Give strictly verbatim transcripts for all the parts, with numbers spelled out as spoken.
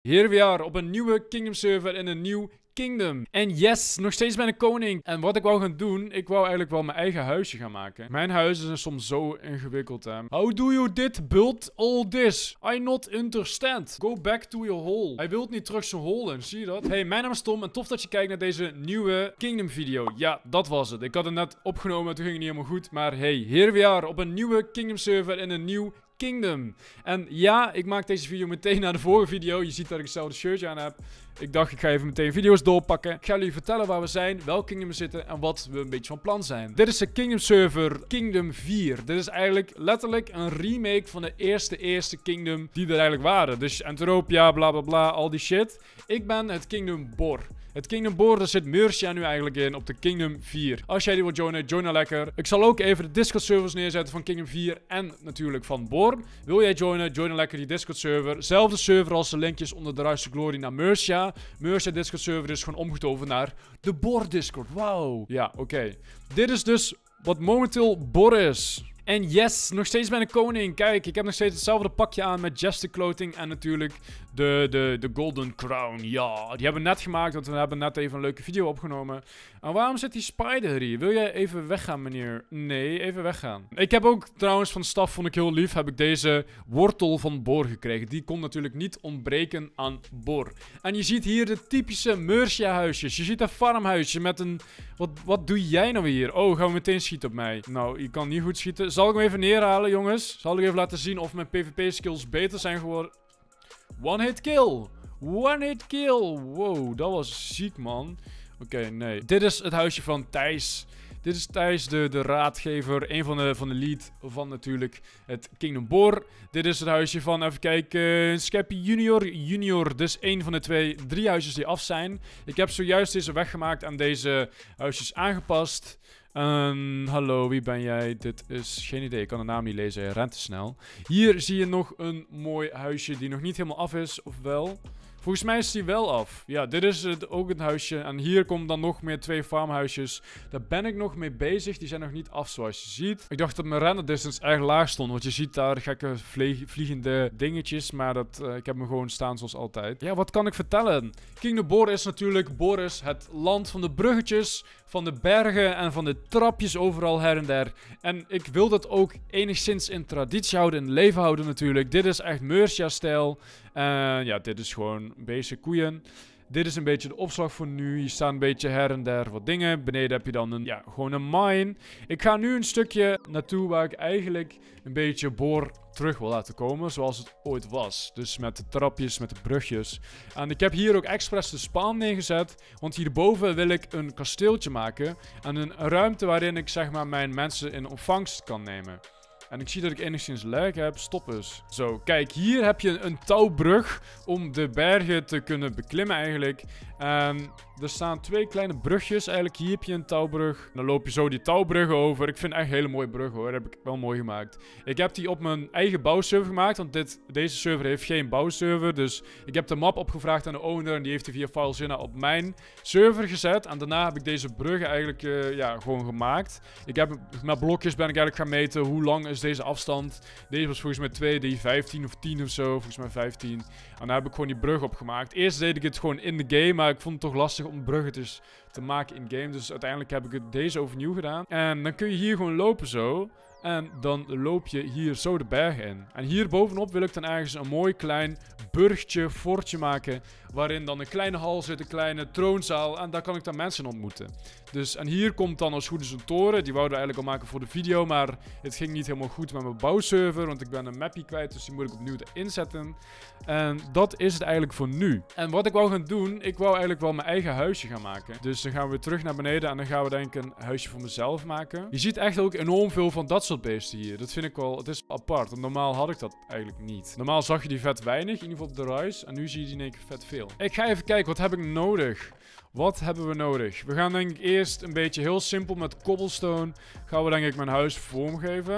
Here we are op een nieuwe Kingdom server in een nieuw Kingdom. En yes, nog steeds ben ik koning. En wat ik wou gaan doen, ik wou eigenlijk wel mijn eigen huisje gaan maken. Mijn huizen zijn soms zo ingewikkeld, hè. How do you dit build all this? I not understand. Go back to your hole. Hij wil niet terug zijn hole in, zie je dat? Hey, mijn naam is Tom en tof dat je kijkt naar deze nieuwe Kingdom video. Ja, dat was het. Ik had het net opgenomen, toen ging het niet helemaal goed. Maar hey, here we are op een nieuwe Kingdom server in een nieuw Kingdom. En ja, ik maak deze video meteen na de vorige video. Je ziet dat ik hetzelfde shirtje aan heb. Ik dacht, ik ga even meteen video's doorpakken. Ik ga jullie vertellen waar we zijn, welk Kingdom we zitten en wat we een beetje van plan zijn. Dit is de Kingdom server Kingdom vier. Dit is eigenlijk letterlijk een remake van de eerste eerste Kingdom die er eigenlijk waren. Dus Entropia, bla bla bla, al die shit. Ik ben het Kingdom Bor. Het Kingdom Bor, daar zit Mercia nu eigenlijk in op de Kingdom vier. Als jij die wilt joinen, join dan lekker. Ik zal ook even de Discord servers neerzetten van Kingdom vier en natuurlijk van Bor. Wil jij joinen, join dan lekker die Discord server. Zelfde server als de linkjes onder de Rise to Glory naar Mercia. Mercia Discord server is gewoon omgetoverd naar de Bor Discord. Wauw. Ja, oké. Okay. Dit is dus wat momenteel Bor is. En yes, nog steeds ben ik koning. Kijk, ik heb nog steeds hetzelfde pakje aan met Jester clothing en natuurlijk de, de, de Golden Crown. Ja, die hebben we net gemaakt, want we hebben net even een leuke video opgenomen. En waarom zit die spider hier? Wil jij even weggaan, meneer? Nee, even weggaan. Ik heb ook trouwens van staf, vond ik heel lief, heb ik deze wortel van Bor gekregen. Die kon natuurlijk niet ontbreken aan Bor. En je ziet hier de typische Mercia huisjes. Je ziet een farmhuisje met een... Wat, wat doe jij nou hier? Oh, gaan we meteen schieten op mij? Nou, je kan niet goed schieten. Zal ik hem even neerhalen, jongens? Zal ik even laten zien of mijn PvP skills beter zijn geworden? One hit kill. One hit kill. Wow, dat was ziek, man. Oké, okay, nee. Dit is het huisje van Thijs. Dit is Thijs, de, de raadgever. Een van de, van de lead van natuurlijk het Kingdom Bor. Dit is het huisje van, even kijken, Skeppy Junior. Junior, dus één van de twee, drie huisjes die af zijn. Ik heb zojuist deze weggemaakt en deze huisjes aangepast. Um, hallo, wie ben jij? Dit is geen idee, ik kan de naam niet lezen, hij rent te snel. Hier zie je nog een mooi huisje die nog niet helemaal af is, of wel? Volgens mij is die wel af. Ja, dit is het, ook een huisje. En hier komen dan nog meer twee farmhuisjes. Daar ben ik nog mee bezig. Die zijn nog niet af, zoals je ziet. Ik dacht dat mijn render distance erg laag stond. Want je ziet daar gekke vliegende dingetjes. Maar dat, uh, ik heb hem gewoon staan zoals altijd. Ja, wat kan ik vertellen? Kingdom Bor is natuurlijk Boris, het land van de bruggetjes, van de bergen en van de trapjes overal her en der. En ik wil dat ook enigszins in traditie houden, in leven houden natuurlijk. Dit is echt Mercia-stijl. En uh, ja, dit is gewoon basic koeien. Dit is een beetje de opslag voor nu. Hier staan een beetje her en der wat dingen. Beneden heb je dan een, ja, gewoon een mine. Ik ga nu een stukje naartoe waar ik eigenlijk een beetje Bor terug wil laten komen. Zoals het ooit was. Dus met de trapjes, met de brugjes. En ik heb hier ook expres de spawn neergezet. Want hierboven wil ik een kasteeltje maken. En een ruimte waarin ik zeg maar mijn mensen in ontvangst kan nemen. En ik zie dat ik enigszins lag heb. Stop eens. Zo, kijk. Hier heb je een touwbrug om de bergen te kunnen beklimmen eigenlijk. En er staan twee kleine brugjes. Eigenlijk hier heb je een touwbrug. Dan loop je zo die touwbruggen over. Ik vind echt een hele mooie brug hoor. Dat heb ik wel mooi gemaakt. Ik heb die op mijn eigen bouwserver gemaakt. Want dit, deze server heeft geen bouwserver. Dus ik heb de map opgevraagd aan de owner. En die heeft die via FileZilla op mijn server gezet. En daarna heb ik deze bruggen eigenlijk uh, ja, gewoon gemaakt. Ik heb met blokjes ben ik eigenlijk gaan meten. Hoe lang is deze afstand? Deze was volgens mij twee, die vijftien of tien of zo. Volgens mij vijftien. En daar heb ik gewoon die brug opgemaakt. Eerst deed ik het gewoon in de game. Maar ik vond het toch lastig om bruggen dus te maken in game. Dus uiteindelijk heb ik het deze overnieuw gedaan. En dan kun je hier gewoon lopen zo. En dan loop je hier zo de bergen in. En hier bovenop wil ik dan ergens een mooi klein burchtje, fortje maken. Waarin dan een kleine hal zit, een kleine troonzaal. En daar kan ik dan mensen ontmoeten. Dus, en hier komt dan als goed is een toren. Die wouden we eigenlijk al maken voor de video. Maar het ging niet helemaal goed met mijn bouwserver. Want ik ben een mapje kwijt. Dus die moet ik opnieuw inzetten. En dat is het eigenlijk voor nu. En wat ik wou gaan doen. Ik wou eigenlijk wel mijn eigen huisje gaan maken. Dus dan gaan we weer terug naar beneden. En dan gaan we denk ik een huisje voor mezelf maken. Je ziet echt ook enorm veel van dat soort beesten hier. Dat vind ik wel. Het is apart. Want normaal had ik dat eigenlijk niet. Normaal zag je die vet weinig. In ieder geval op de Rise. En nu zie je die in één keer vet veel. Ik ga even kijken. Wat heb ik nodig? Wat hebben we nodig? We gaan denk ik eerst een beetje heel simpel met cobblestone. Gaan we denk ik mijn huis vormgeven.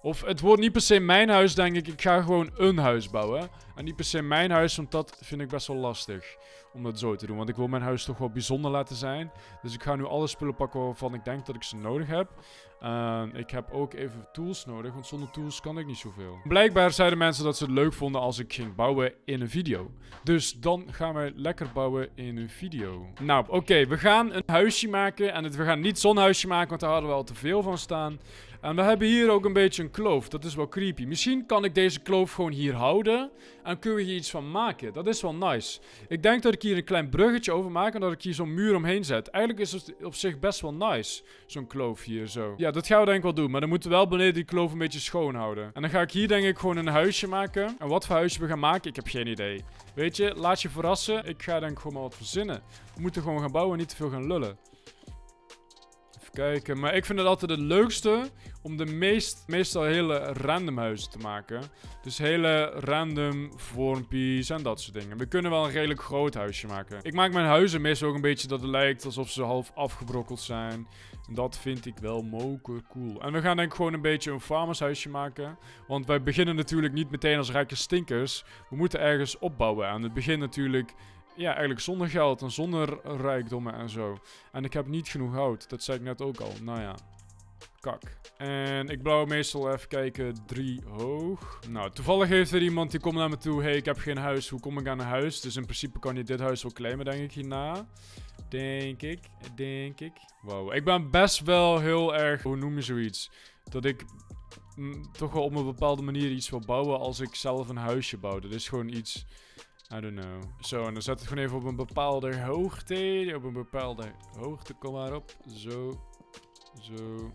Of het wordt niet per se mijn huis, denk ik. Ik ga gewoon een huis bouwen. En niet per se mijn huis, want dat vind ik best wel lastig. Om dat zo te doen. Want ik wil mijn huis toch wel bijzonder laten zijn. Dus ik ga nu alle spullen pakken waarvan ik denk dat ik ze nodig heb. Uh, ik heb ook even tools nodig, want zonder tools kan ik niet zoveel. Blijkbaar zeiden mensen dat ze het leuk vonden als ik ging bouwen in een video. Dus dan gaan we lekker bouwen in een video. Nou, oké, okay, we gaan een huisje maken. En het, we gaan niet zo'n huisje maken, want daar hadden we al te veel van staan. En we hebben hier ook een beetje een kloof. Dat is wel creepy. Misschien kan ik deze kloof gewoon hier houden. En kunnen we hier iets van maken. Dat is wel nice. Ik denk dat ik hier een klein bruggetje over maak. En dat ik hier zo'n muur omheen zet. Eigenlijk is het op zich best wel nice. Zo'n kloof hier zo. Ja, dat gaan we denk ik wel doen. Maar dan moeten we wel beneden die kloof een beetje schoon houden. En dan ga ik hier denk ik gewoon een huisje maken. En wat voor huisje we gaan maken, ik heb geen idee. Weet je, laat je verrassen. Ik ga denk ik gewoon maar wat verzinnen. We moeten gewoon gaan bouwen en niet te veel gaan lullen. Kijken, maar ik vind het altijd het leukste om de meest, meestal hele random huizen te maken. Dus hele random vormpjes en dat soort dingen. We kunnen wel een redelijk groot huisje maken. Ik maak mijn huizen meestal ook een beetje dat het lijkt alsof ze half afgebrokkeld zijn. En dat vind ik wel moker cool. En we gaan denk ik gewoon een beetje een farmershuisje maken. Want wij beginnen natuurlijk niet meteen als rijke stinkers. We moeten ergens opbouwen. En het begint natuurlijk... Ja, eigenlijk zonder geld en zonder rijkdommen en zo. En ik heb niet genoeg hout. Dat zei ik net ook al. Nou ja. Kak. En ik bouw meestal even kijken. Drie hoog. Nou, toevallig heeft er iemand die komt naar me toe. Hey, ik heb geen huis. Hoe kom ik aan een huis? Dus in principe kan je dit huis wel claimen, denk ik, hierna. Denk ik. Denk ik. Wow. Ik ben best wel heel erg... Hoe noem je zoiets? Dat ik... Mm, toch wel op een bepaalde manier iets wil bouwen als ik zelf een huisje bouw. Dat is gewoon iets... I don't know. Zo, en dan zet het gewoon even op een bepaalde hoogte. Op een bepaalde hoogte, kom maar op. Zo. Zo.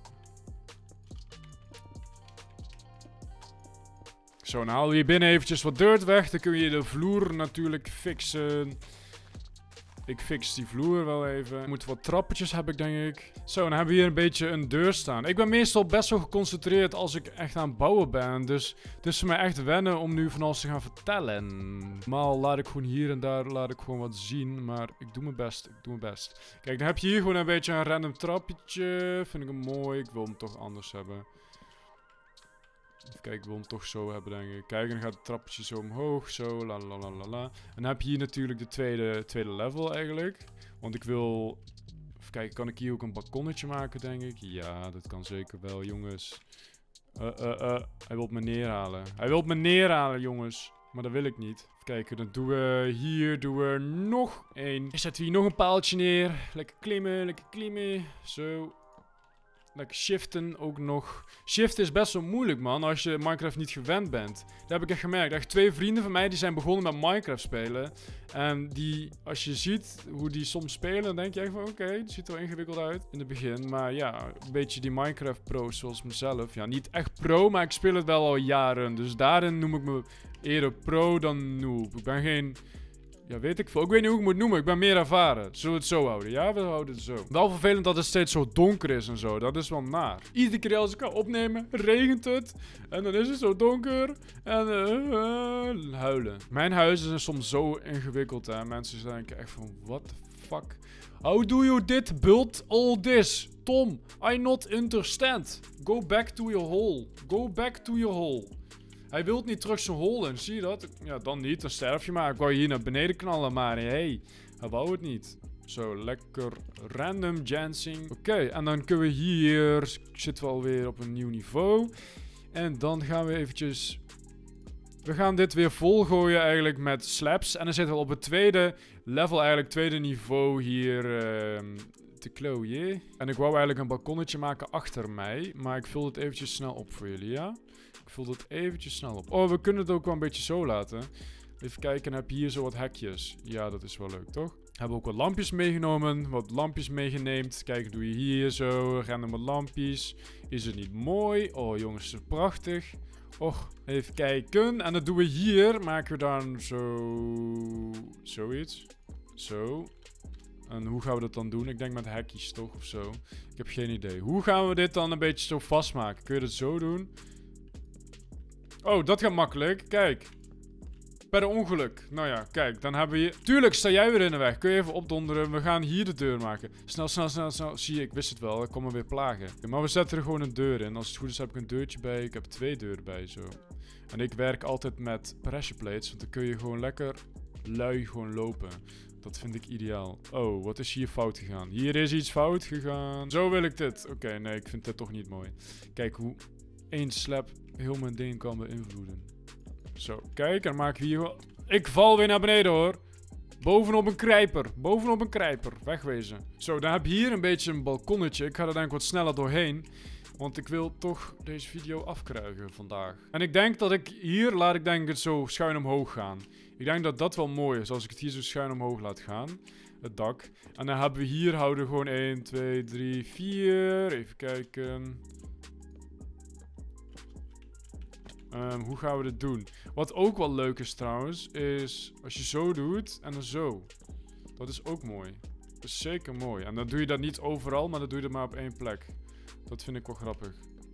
Zo, dan halen we hier binnen eventjes wat dirt weg. Dan kun je de vloer natuurlijk fixen. Ik fix die vloer wel even. Moet wat trappetjes heb ik, denk ik. Zo, dan hebben we hier een beetje een deur staan. Ik ben meestal best wel geconcentreerd als ik echt aan het bouwen ben. Dus het is voor mij echt wennen om nu van alles te gaan vertellen. Normaal laat ik gewoon hier en daar laat ik gewoon wat zien. Maar ik doe mijn best. Ik doe mijn best. Kijk, dan heb je hier gewoon een beetje een random trappetje. Vind ik hem mooi. Ik wil hem toch anders hebben. Even kijken, ik wil hem toch zo hebben, denk ik. Kijk, dan gaat het trappetje zo omhoog. Zo, la la la la la. En dan heb je hier natuurlijk de tweede, tweede level eigenlijk. Want ik wil... Even kijken, kan ik hier ook een balkonnetje maken, denk ik? Ja, dat kan zeker wel, jongens. Uh, uh, uh. Hij wil me neerhalen. Hij wil me neerhalen, jongens. Maar dat wil ik niet. Even kijken, dan doen we hier doen we nog één. Ik zet hier nog een paaltje neer. Lekker klimmen, lekker klimmen. Zo. Lekker shiften ook nog. Shiften is best wel moeilijk, man, als je Minecraft niet gewend bent. Dat heb ik echt gemerkt. Echt twee vrienden van mij die zijn begonnen met Minecraft spelen. En die, als je ziet hoe die soms spelen, dan denk je echt van oké, okay, het ziet er wel ingewikkeld uit in het begin. Maar ja, een beetje die Minecraft pro's zoals mezelf. Ja, niet echt pro, maar ik speel het wel al jaren. Dus daarin noem ik me eerder pro dan noob. Ik ben geen... Ja, weet ik veel. Ik weet niet hoe ik het moet noemen. Ik ben meer ervaren. Zullen we het zo houden? Ja, we houden het zo. Wel vervelend dat het steeds zo donker is en zo. Dat is wel naar. Iedere keer als ik ga opnemen, regent het. En dan is het zo donker. En uh, uh, huilen. Mijn huizen zijn soms zo ingewikkeld, hè. Mensen denken echt van, what the fuck? How do you dit build all this? Tom, I not understand. Go back to your hole. Go back to your hole. Hij wil niet terug zijn hol in, zie je dat? Ja, dan niet, dan sterf je maar. Ik wou je hier naar beneden knallen, maar hey, hij wou het niet. Zo, lekker random dancing. Oké, okay, en dan kunnen we hier, zitten we alweer op een nieuw niveau. En dan gaan we eventjes, we gaan dit weer volgooien eigenlijk met slabs. En dan zitten we op het tweede level, eigenlijk tweede niveau hier uh, te klooien. En ik wou eigenlijk een balkonnetje maken achter mij, maar ik vul het eventjes snel op voor jullie, ja? Ik vul het eventjes snel op. Oh, we kunnen het ook wel een beetje zo laten. Even kijken, dan heb je hier zo wat hekjes. Ja, dat is wel leuk, toch? Hebben we ook wat lampjes meegenomen. Wat lampjes meegeneemd. Kijk, doe je hier zo. Random wat lampjes. Is het niet mooi? Oh, jongens, is het prachtig. Och, even kijken. En dat doen we hier. Maken we dan zo... Zoiets. Zo. En hoe gaan we dat dan doen? Ik denk met hekjes toch, of zo. Ik heb geen idee. Hoe gaan we dit dan een beetje zo vastmaken? Kun je dat zo doen? Oh, dat gaat makkelijk. Kijk. Per ongeluk. Nou ja, kijk, dan hebben we hier... Tuurlijk, sta jij weer in de weg. Kun je even opdonderen? We gaan hier de deur maken. Snel, snel, snel, snel. Zie je, ik wist het wel. Ik kom me weer plagen. Ja, maar we zetten er gewoon een deur in. Als het goed is heb ik een deurtje bij. Ik heb twee deuren bij, zo. En ik werk altijd met pressure plates. Want dan kun je gewoon lekker lui gewoon lopen. Dat vind ik ideaal. Oh, wat is hier fout gegaan? Hier is iets fout gegaan. Zo wil ik dit. Oké, okay, nee, ik vind dit toch niet mooi. Kijk hoe één slap heel mijn ding kan beïnvloeden. Zo, kijk, dan maken we hier wel... Ik val weer naar beneden, hoor. Bovenop een krijper. Bovenop een krijper. Wegwezen. Zo, dan heb je hier een beetje een balkonnetje. Ik ga er denk ik wat sneller doorheen. Want ik wil toch deze video afkruigen vandaag. En ik denk dat ik hier, laat ik denk het zo schuin omhoog gaan. Ik denk dat dat wel mooi is, als ik het hier zo schuin omhoog laat gaan. Het dak. En dan hebben we hier, houden we gewoon één, twee, drie, vier. Even kijken. Um, hoe gaan we dit doen? Wat ook wel leuk is trouwens, is als je zo doet en dan zo. Dat is ook mooi. Dat is zeker mooi. En dan doe je dat niet overal, maar dan doe je dat maar op één plek. Dat vind ik wel grappig.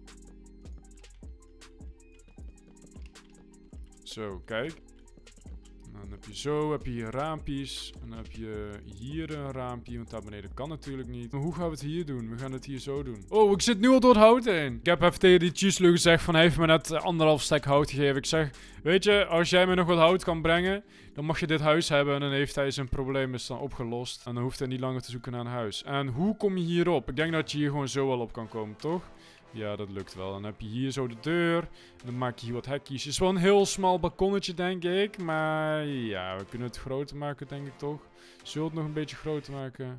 Zo, kijk. En dan heb je zo, heb je hier raampjes. En dan heb je hier een raampje, want daar beneden kan natuurlijk niet. Maar hoe gaan we het hier doen? We gaan het hier zo doen. Oh, ik zit nu al door het hout heen. Ik heb even tegen die Chislu gezegd van, hij heeft me net anderhalf stek hout gegeven. Ik zeg, weet je, als jij me nog wat hout kan brengen, dan mag je dit huis hebben. En dan heeft hij zijn probleem is dan opgelost. En dan hoeft hij niet langer te zoeken naar een huis. En hoe kom je hierop? Ik denk dat je hier gewoon zo wel op kan komen, toch? Ja, dat lukt wel. Dan heb je hier zo de deur. En dan maak je hier wat hekjes. Het is wel een heel smal balkonnetje, denk ik. Maar ja, we kunnen het groter maken, denk ik toch. Zullen we het nog een beetje groter maken?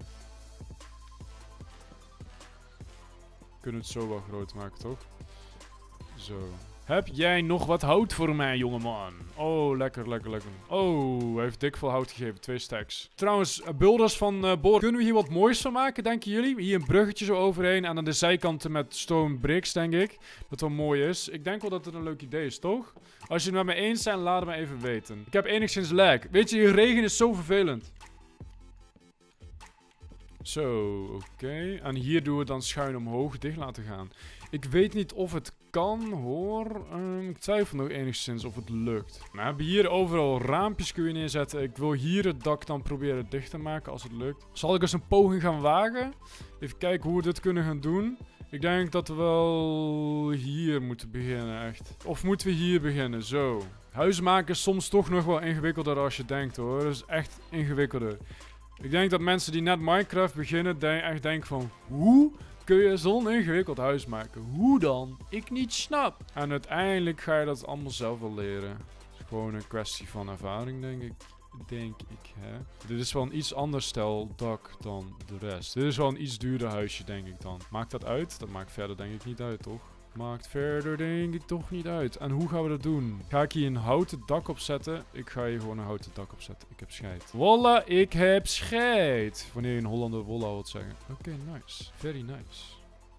We kunnen het zo wel groter maken, toch? Zo. Heb jij nog wat hout voor mij, jongeman? Oh, lekker, lekker, lekker. Oh, hij heeft dik veel hout gegeven. Twee stacks. Trouwens, builders van uh, Boor. Kunnen we hier wat moois van maken, denken jullie? Hier een bruggetje zo overheen. En aan de zijkanten met stone bricks, denk ik. Dat wel mooi is. Ik denk wel dat het een leuk idee is, toch? Als je het met me eens bent, laat het me even weten. Ik heb enigszins lag. Weet je, die regen is zo vervelend. Zo, oké. Okay. En hier doen we dan schuin omhoog dicht laten gaan. Ik weet niet of het kan, hoor. Um, ik twijfel nog enigszins of het lukt. We hebben hier overal raampjes kun je neerzetten. Ik wil hier het dak dan proberen dicht te maken als het lukt. Zal ik eens een poging gaan wagen? Even kijken hoe we dit kunnen gaan doen. Ik denk dat we wel hier moeten beginnen, echt. Of moeten we hier beginnen? Zo. Huis maken is soms toch nog wel ingewikkelder als je denkt, hoor. Dat is echt ingewikkelder. Ik denk dat mensen die net Minecraft beginnen, denk, echt denken van... Hoe kun je zo'n ingewikkeld huis maken? Hoe dan? Ik niet snap. En uiteindelijk ga je dat allemaal zelf wel leren. Het is gewoon een kwestie van ervaring, denk ik. Denk ik, hè. Dit is wel een iets ander stel dak dan de rest. Dit is wel een iets duurder huisje, denk ik dan. Maakt dat uit? Dat maakt verder denk ik niet uit, toch? Maakt verder denk ik toch niet uit. En hoe gaan we dat doen? Ga ik hier een houten dak opzetten? Ik ga hier gewoon een houten dak opzetten. Ik heb scheid. Wolla, ik heb scheid. Wanneer je een Hollander wolla wilt zeggen. Oké, okay, nice. Very nice.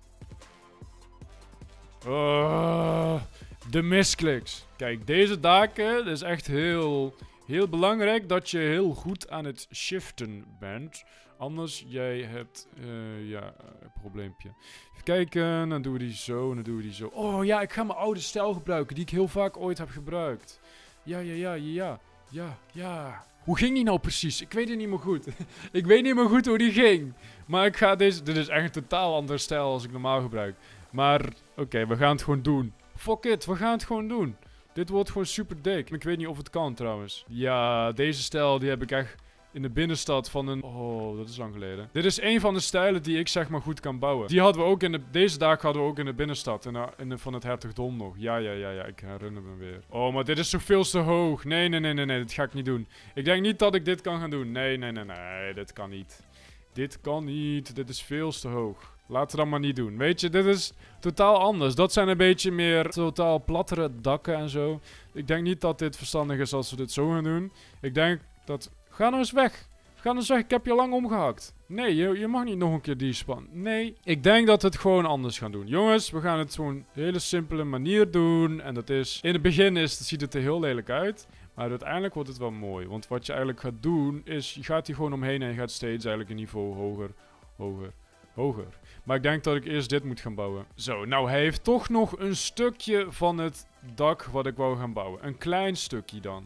Uh, de miskliks. Kijk, deze daken, dat is echt heel, heel belangrijk dat je heel goed aan het shiften bent. Anders, jij hebt, uh, ja, een probleempje. Even kijken, dan doen we die zo, en dan doen we die zo. Oh ja, ik ga mijn oude stijl gebruiken, die ik heel vaak ooit heb gebruikt. Ja, ja, ja, ja, ja, ja. Hoe ging die nou precies? Ik weet het niet meer goed. Ik weet niet meer goed hoe die ging. Maar ik ga deze, dit is echt een totaal andere stijl als ik normaal gebruik. Maar, oké, okay, we gaan het gewoon doen. Fuck it, we gaan het gewoon doen. Dit wordt gewoon super dik. Ik weet niet of het kan trouwens. Ja, deze stijl, die heb ik echt... in de binnenstad van een... Oh, dat is lang geleden. Dit is een van de stijlen die ik zeg maar goed kan bouwen. Die hadden we ook in de... Deze daken hadden we ook in de binnenstad. In de, in de, van het hertogdom nog. Ja, ja, ja, ja. Ik herinner me weer. Oh, maar dit is toch veel te hoog. Nee, nee, nee, nee, nee. Dit ga ik niet doen. Ik denk niet dat ik dit kan gaan doen. Nee, nee, nee, nee. Dit kan niet. Dit kan niet. Dit is veel te hoog. Laten we dat maar niet doen. Weet je, dit is totaal anders. Dat zijn een beetje meer totaal plattere dakken en zo. Ik denk niet dat dit verstandig is als we dit zo gaan doen. Ik denk dat... Ga nou eens weg. Ga nou eens weg. Ik heb je lang omgehakt. Nee, je, je mag niet nog een keer die span. Nee. Ik denk dat we het gewoon anders gaan doen. Jongens, we gaan het gewoon een hele simpele manier doen. En dat is... In het begin is, ziet het er heel lelijk uit. Maar uiteindelijk wordt het wel mooi. Want wat je eigenlijk gaat doen, is... Je gaat hier gewoon omheen en je gaat steeds eigenlijk een niveau hoger, hoger, hoger. Maar ik denk dat ik eerst dit moet gaan bouwen. Zo, nou hij heeft toch nog een stukje van het dak wat ik wou gaan bouwen. Een klein stukje dan.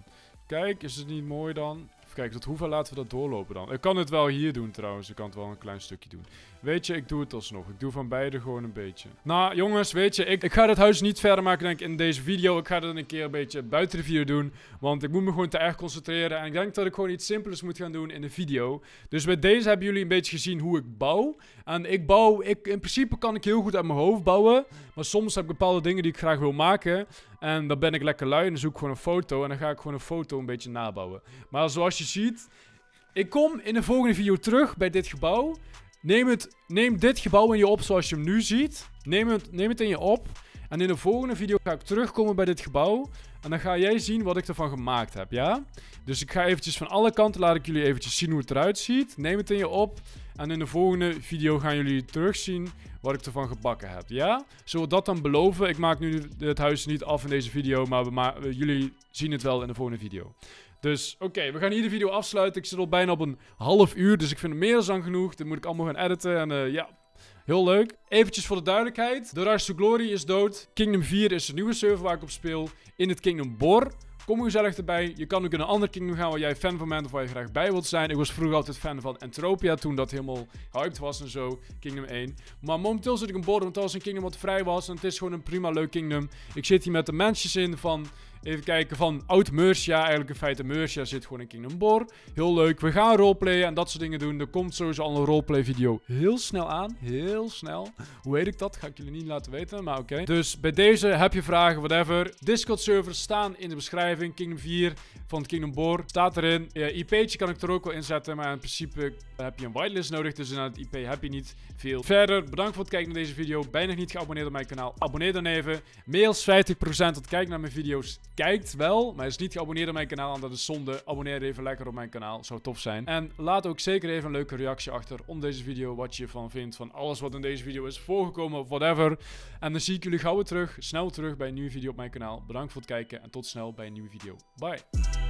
Kijk, is het niet mooi dan? Even kijken, tot hoeveel laten we dat doorlopen dan? Ik kan het wel hier doen trouwens. Ik kan het wel een klein stukje doen. Weet je, ik doe het alsnog. Ik doe van beide gewoon een beetje. Nou, jongens, weet je, ik, ik ga dit huis niet verder maken, denk ik, in deze video. Ik ga dat een keer een beetje buiten de video doen. Want ik moet me gewoon te erg concentreren. En ik denk dat ik gewoon iets simpels moet gaan doen in de video. Dus bij deze hebben jullie een beetje gezien hoe ik bouw. En ik bouw, ik, in principe kan ik heel goed uit mijn hoofd bouwen. Maar soms heb ik bepaalde dingen die ik graag wil maken. En dan ben ik lekker lui en dan zoek ik gewoon een foto. En dan ga ik gewoon een foto een beetje nabouwen. Maar zoals je ziet, ik kom in de volgende video terug bij dit gebouw. Neem, het, neem dit gebouw in je op zoals je hem nu ziet. Neem het, neem het in je op. En in de volgende video ga ik terugkomen bij dit gebouw. En dan ga jij zien wat ik ervan gemaakt heb, ja? Dus ik ga eventjes van alle kanten, laat ik jullie eventjes zien hoe het eruit ziet. Neem het in je op. En in de volgende video gaan jullie terugzien wat ik ervan gebakken heb, ja? Zullen we dat dan beloven? Ik maak nu het huis niet af in deze video, maar we ma jullie zien het wel in de volgende video. Dus, oké, okay, we gaan hier de video afsluiten. Ik zit al bijna op een half uur, dus ik vind het meer dan genoeg. Dit moet ik allemaal gaan editen en uh, ja, heel leuk. Eventjes voor de duidelijkheid. The Rise to Glory is dood. Kingdom vier is de nieuwe server waar ik op speel. In het Kingdom Bor. Kom gezellig erbij. Je kan ook in een ander kingdom gaan waar jij fan van bent of waar je graag bij wilt zijn. Ik was vroeger altijd fan van Entropia toen dat helemaal hyped was en zo. Kingdom één. Maar momenteel zit ik in Bor, want dat was een kingdom wat vrij was. En het is gewoon een prima leuk kingdom. Ik zit hier met de mensjes in van... Even kijken, van oud Mercia, eigenlijk in feite Mercia zit gewoon in Kingdom Bor. Heel leuk, we gaan roleplayen en dat soort dingen doen. Er komt sowieso al een roleplay video heel snel aan, heel snel. Hoe weet ik dat? Ga ik jullie niet laten weten, maar oké. Okay. Dus bij deze, heb je vragen, whatever. Discord servers staan in de beschrijving. Kingdom vier van Kingdom Bor staat erin. Ja, I P'tje kan ik er ook wel inzetten, maar in principe heb je een whitelist nodig. Dus in het I P heb je niet veel. Verder, bedankt voor het kijken naar deze video. Ben je nog niet geabonneerd op mijn kanaal? Abonneer dan even. Meer dan vijftig procent dat kijkt naar mijn video's kijkt wel, maar is niet geabonneerd op mijn kanaal en dat is zonde. Abonneer even lekker op mijn kanaal, zou tof zijn. En laat ook zeker even een leuke reactie achter onder deze video, wat je ervan vindt, van alles wat in deze video is voorgekomen of whatever. En dan zie ik jullie gauw weer terug, snel terug bij een nieuwe video op mijn kanaal. Bedankt voor het kijken en tot snel bij een nieuwe video. Bye!